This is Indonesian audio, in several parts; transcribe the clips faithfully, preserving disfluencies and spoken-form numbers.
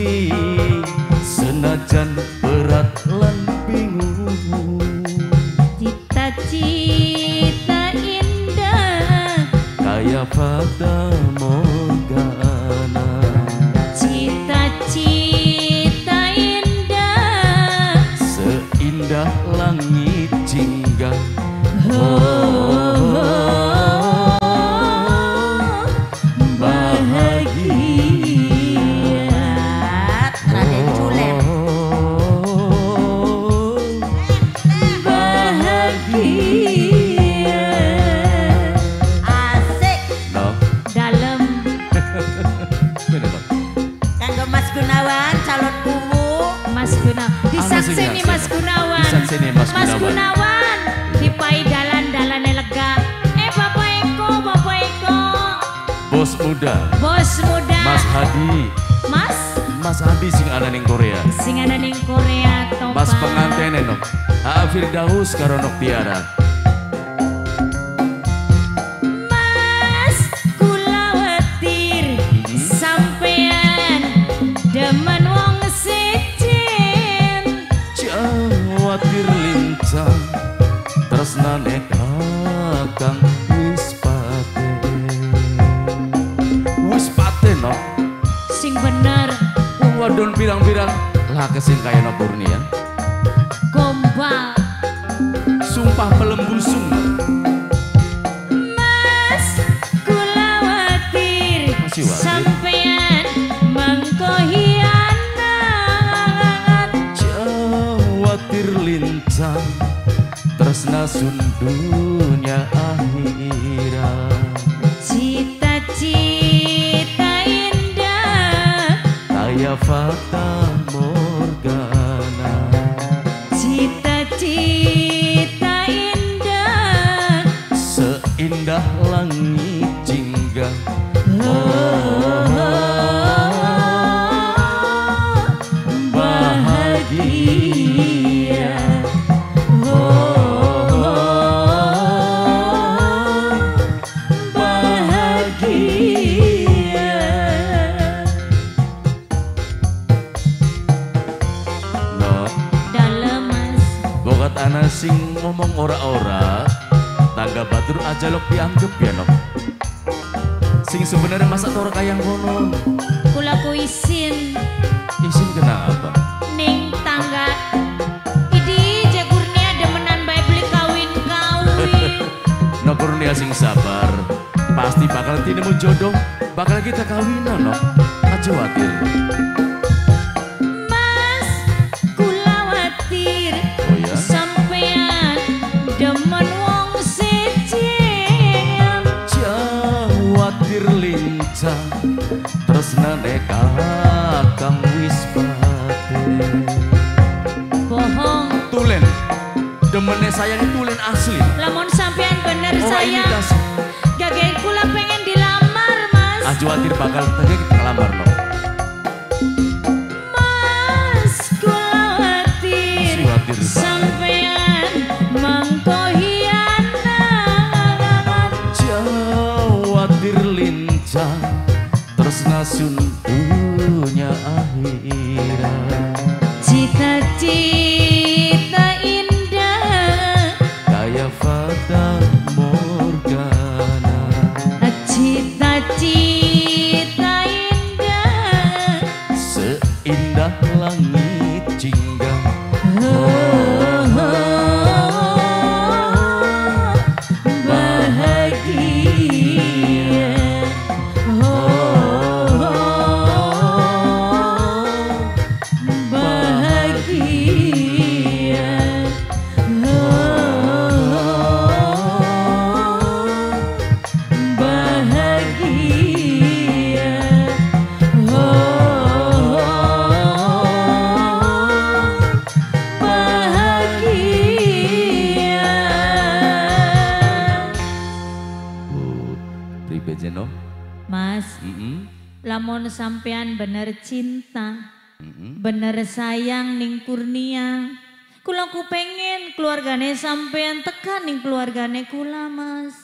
meski senajan berat lan bingung. Cita-cita indah Kayak fata morgana. Cita-cita indah Seindah langit jingga. Oh, bahagia. Raden Culer. Bahagia. Asik. No. Dalam. Bener dong. Kanggo Mas Gunawan calon kuwu. Mas Gunawan. Disakseni Mas Gunawan. Disakseni Mas Mas Gunawan. Gunawan. Dipai dalan-dalane lega. Eh Bapak Eko, Bapak Eko. Bos muda. Bos muda. Mas Hadi. Mas. Mas Hadi sing ana ning Korea. Sing ana ning Korea to. Mas pengantin enok. Aa Firdaus karo Nok Tiara. Mas kula wetir sampean demen wong secin. Jawatir lincah tresnane kakang wis pate. Wis pate no. Sing bener Wadon pirang-pirang lah kesing kaya no Kurnia. gombal. Sumpah pelembusung. Mas kula wetir Masih watir. sampean mengko hianat. Jawatir lincah tresna sundunya akhirat. Cita-cita indah Kayak fata morgana. Cita-cita indah Seindah langit jingga. oh, bahagia. Oh, bahagia. No, Dalam Mas. bokat ana sing ngomong ora-ora, tangga batur aja lo dianggap ya no. Sing sebenarnya masa tora kayang kono. Kula ku isin Isin kenapa? ning tangga idi Je Kurnia demenan bae beli kawin-kawin. No Kurnia sing sabar. Pasti bakal tinemu jodoh, bakal kita kawinan no. Aja watir. Mas kula watir Oh ya? sampean demen wong secin. Jawatir lincah tresnane kakang wis pate. Bohong. Tulen. Demene sayang tulen asli. Lamun sampean bener Oh, sayang. imitasi. Gagek kula pengen dilamar Mas. Aja watir bakal tege kita ngelamar no. Mas kula watir Masih watir, Pak. sampean mangko hianat. Jawatir lincah tresna sundunya akhirat. Cita-cita indah Kayak fata morgana. Cita-cita indah Seindah langit jingga. oh, bahagia. Oh, bahagia. Oh, bahagia. Oh, bahagia. Oh, pribeje no? Mas, Mm-mm. lamun sampean bener cinta, Mm-mm. bener sayang ning Kurnia, kula ku pengen keluargane sampean tekan ning keluargane kula Mas.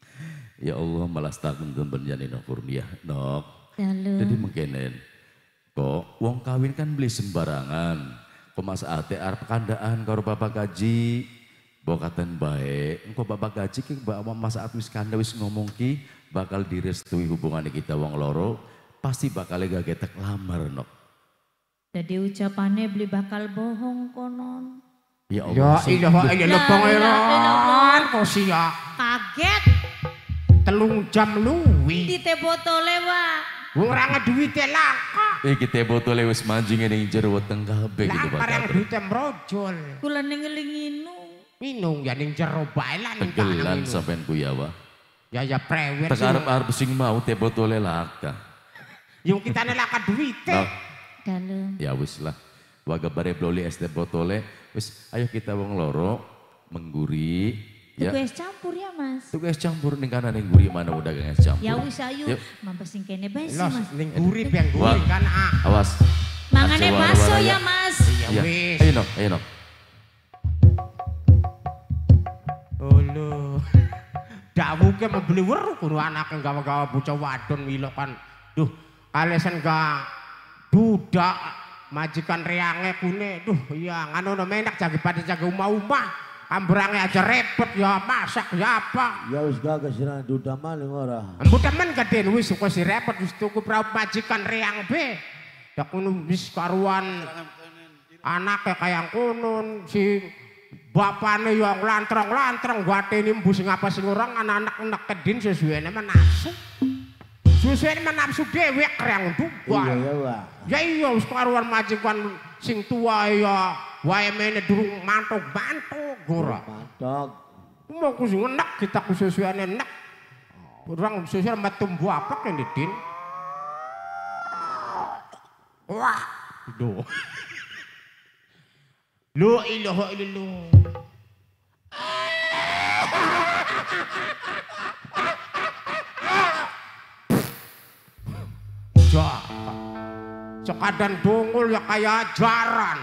Ya Allah malas takun gemben jani no Kurnia nok. Dalu. Jadi mungkin Kok wong kawin kan beli sembarangan. Kok mas ate arep kandaan karo bapak gaji. Bokaten baik. Engko bapak gaji ki bawa mas ate wis kanda wis ngomong ki bakal direstui hubungan kita wong loro. Pasti bakal gagetek lamar nok. Jadi ucapannya beli bakal bohong konon. Ya Allah. Ya ilah ilah pangeran kok sia. Kaget. Telung jam luwi. Di teh botole Wak. Wong ora ngeduwite langka. Eh kita botole wis manjing ning jero weteng kabeh gitu Langka yang duwite mrojol. Kula ning ngelinginu. Minung ya ning jero bae lah ning tegelan sampean ku ya wa. Ya ya prewet. Tak arep-arep sing mau teh botole laka. Yung kita nelaka duwite. Nah, Dalem. ya wis lah. Waga bare bloli es teh botole. Wis ayo kita wong loro mengguri. Ya. Tuku es campur ya Mas. Tuku es campur ning kanan ning guri mana udah es campur. Ya wis ayo. Yuk. Mampes sing kene bae sih Los Mas. ning guri beng Wah. guri kan ah. Awas. Mangane Aja baso wara-wara ya Mas. Ya Ya. wis. Ayo no, ayo no. Olo. Dawuke membeli weruh kudu anake gawa-gawa bocah wadon wilok kan. Duh, kalesen ga budak majikan reange kune. Duh, iya nganono menak jagi pada jaga umah-umah. Ambrange aja repot ya masak ya apa. Ya wis gagas sira duda maling ora. Mbok temen gaden wis kok si repot wis tuku prau majikan reang be. Ya kuno wis karuan anake kayang kunun si bapane yang lantrong-lantrong gatene mbus ngapa sing orang anak-anak nek kedin sesuwene menafsu. Sesuwene menafsu dewek reang dugal. Iya ya Wak. Ya iya wis karuan majikan sing tua ya wae mene durung mantuk-mantuk ora. Mantok. Mau ku sing enak kita ku sesuwene enak. Orang sesuwene metu apa kan Din. Wah, do. La ilaha illallah. Ja. Sekadan dongol ya kayak ajaran.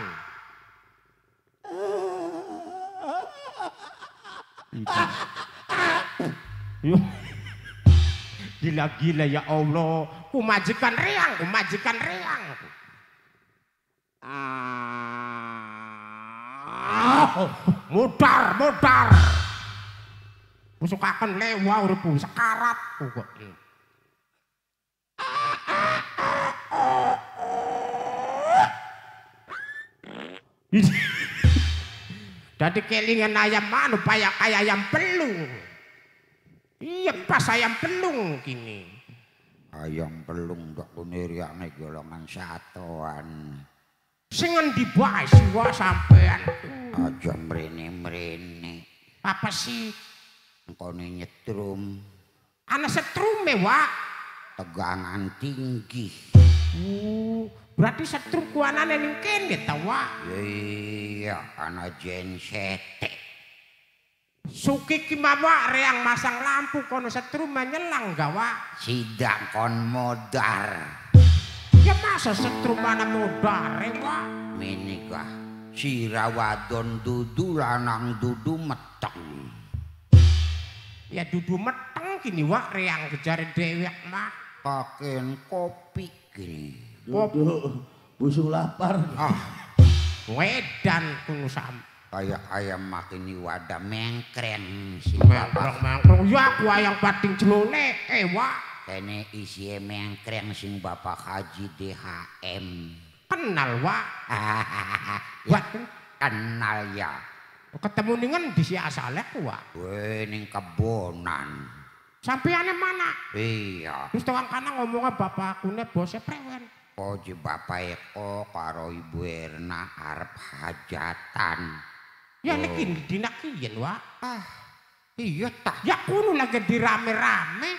Gila-gila ya Allah. Kumajikan reang, kumajikan reang. Ah, mudar, mudar. Musukaken lewa uripku sekarat kok. Dadi kelingan ayam manu paya kaya ayam pelung. Iya pas ayam pelung kini. Ayam pelung tok kuniriane golongan satoan. Sing endi bae siwa sampean. Aja mrene-mrene. Apa sih? Engkone nyetrum. Ana setrume, Wak. Tegangan tinggi. Uh, berarti setrum kuanane ning kene ta, Wak? Iya, ana jensete. Suki ki mama reang masang lampu kono setrum menyelang ga, Wak? Sidang kon modar. Ya masa setrum mana modar, Wak? Menikah sira wadon dudu lanang dudu meteng. Ya dudu meteng kini, Wak, reang kejar dewek mah. Paken kopi gini. Duduk busung lapar. Ah, Wedan kuno sam. kayak ayam makini wadah mengkreng si bapak. Mangkrong-mangkrong ya aku ayang pating celone, eh, Wak. Kene isi mengkreng sing bapak haji D H M. Kenal, Wak. Ya, kenal ya. Ketemu dengan di si asale ku, Wak. Weh ning kebonan. Sampeane mana? Iya. Terus tawang kana ngomongnya bapakune bose prewen. Poji bapak Eko karo Ibu Erna arep hajatan. Ya Oh. nek dina kiyen, Wak. Ah, iya tah. Ya kuno lagi dirame-rame.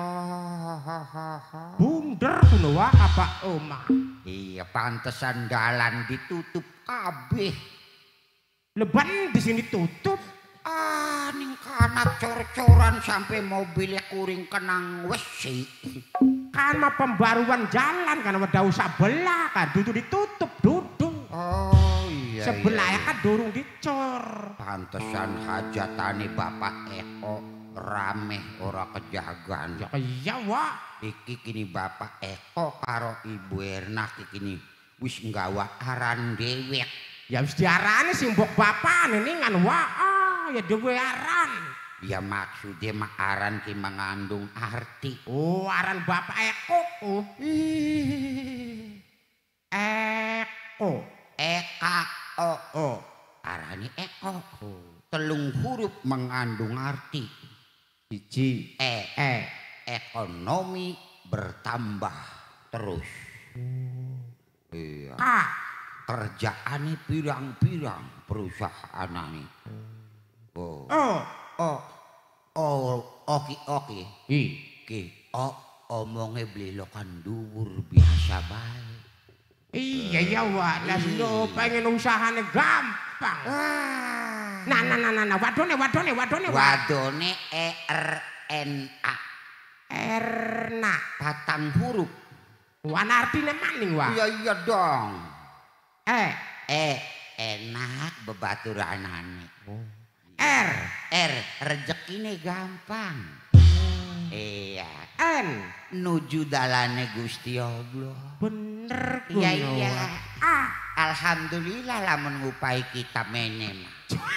Oh, Bunder kuno, Wak, apa omah. iya pantesan dalan ditutup kabeh. Leban di sini tutup. Ah, ning kana cor-coran sampai mobilnya kuring kenang wesi. Karena pembaruan jalan kan udah usah belah kan duduk ditutup duduk. Oh iya. Sebelah iya. kan durung dicor. Pantesan hajatane bapak Eko rame ora kejagan. Ya iya Wak. Iki kini Bapak Eko karo Ibu Erna kini wis nggawa aran dhewek. Ya wis diarani sing mbok bapane ningan Wak. Ah, ya dhewe aran. Ya maksudnya mah aran ki mengandung arti. Oh, aran Bapak Eko. Oh. Eko. Eka o. Oh. Arane Eko. Telung huruf mengandung arti. Siji. E. E. Ekonomi bertambah terus. Iya. K. Kerjaane pirang-pirang perusahaan ini. Oh. Oh. Oh. Oh. Oke oke. I. Ki. Oh. Omongnya blelokan dhuwur biasa bae. Iya ya Wak, lah lo pengen usahane gampang. Ah. Nah nah nah nah, wadone wadone wadone Wak. Wadone E R N A. Erna. Patang huruf. Wana artine maning Wak. Iya iya dong. E. E. Enak bebaturanane. R. R. Rezekine gampang. Iya. N. Nuju dalane Gusti Allah. Bener Iya kuno, iya. Wak. Ah, alhamdulillah lamun ngupai kita mene mah.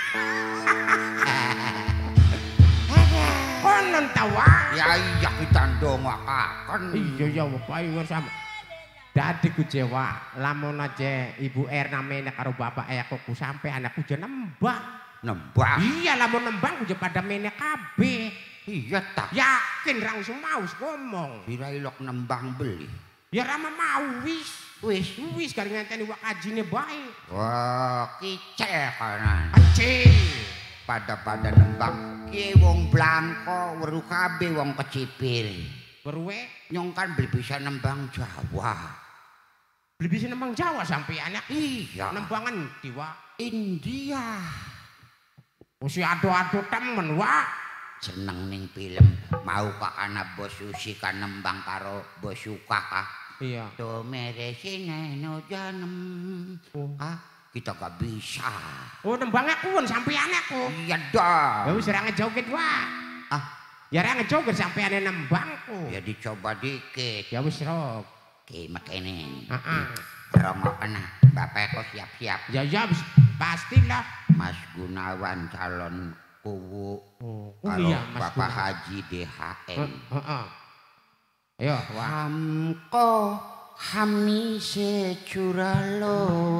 Konon ta Wak. Ya iya kita ndongakaken. Iya ya Wak, payu sama. Dadi ku Jawa, lamun aja Ibu Erna mene karo Bapak Eko ku sampe anakku je nembang. Nembang. Iya lamun nembang ku je pada mene kabeh. Iya tak. Yakin ra usah mau ngomong. Kira ilok nembang beli. Ya ra mau wis. Wis. Wis kari ngenteni wak kajine bae. Wah, kicek kanan. Acil. Pada-pada nembang ki wong Blangko weru kabeh wong kecipir. Berwe Nyong kan beli bisa nembang Jawa. beli bisa nembang Jawa sampai anak. Iya. Nembangan di Wak. India. Mesti ado-ado temen Wak. Seneng ning film mau ka anak bos Susi kan nembang karo bos Suka kah. Iya. Do meresine no janem. Ah, kita gak bisa. Oh nembangnya kuon sampai anakku. Iya dong. Ya wis ra ngejoget Wak. Ah, Ya ra ngejoget sampai ane nembangku. ya dicoba dikit. Ya wis rok. Ki makene. Heeh. Rongokna. Bapak kok siap-siap. Ya ya wis pastilah. Mas Gunawan calon kuwu. Oh, Kalau iya Mas Bapak Gunawan. Haji D H M. Heeh. Ayo Wak. Hamko hami securalo.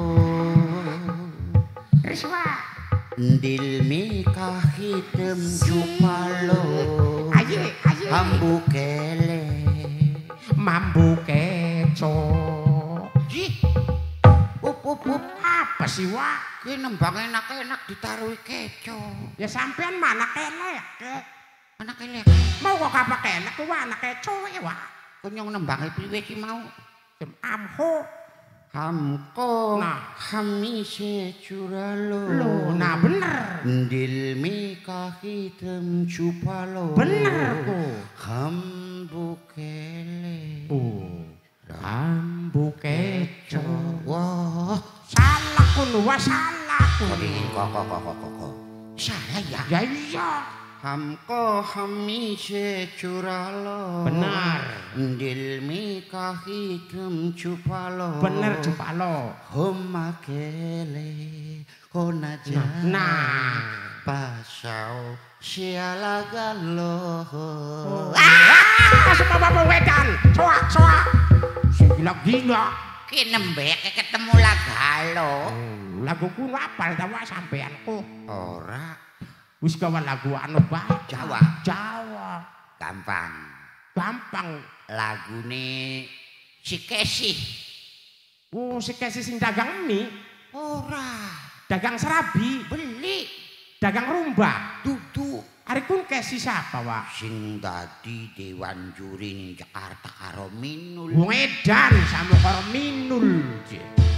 Terus Wak. Ndilmi kahitem jupalo. Ayo ayo. Hambu kele. Mambu keco. Ji. Up up up. Apa sih Wak? Ki nembang enak-enak ditaruhi keco. Ya sampean mana kelek. Anak elek. Mau kok apa kelek ku anak keco ya Wak. Kunyong nembang priwe ki mau. Jem amho. Hamko Nah. hami securalo. Loh, nah bener. Ndilmi kahitem jupalo. Bener ku. Hambu kele. Oh. Ambu keco. Wah, Salah ku Wak, salah ku. kok kok kok kok kok kok. Salah ya. Ya iya. Hamko hami securalo. Benar. Ndilmi kahitem jupalo. Bener Jupalo. Homa kele hona jana. Nah. Pasau sialagalo. Ah, semua bapak wedan. Soak, soak. Si gila-gila. Ki nembek ketemu lagalo. Oh, lagu ku apal ta Wak sampeanku. Ora Wis kawan lagu anu bae. Jawa. Jawa. gampang. Gampang. Lagune si Kesi. Oh, si Kesi sing dagang mie, Ora. dagang serabi, Beli. dagang rumba. Dudu. Ari kun Kesi siapa, Wak? Sing dadi dewan juri ning Jakarta karo Minul. Wong edan sama karo Minul. Je.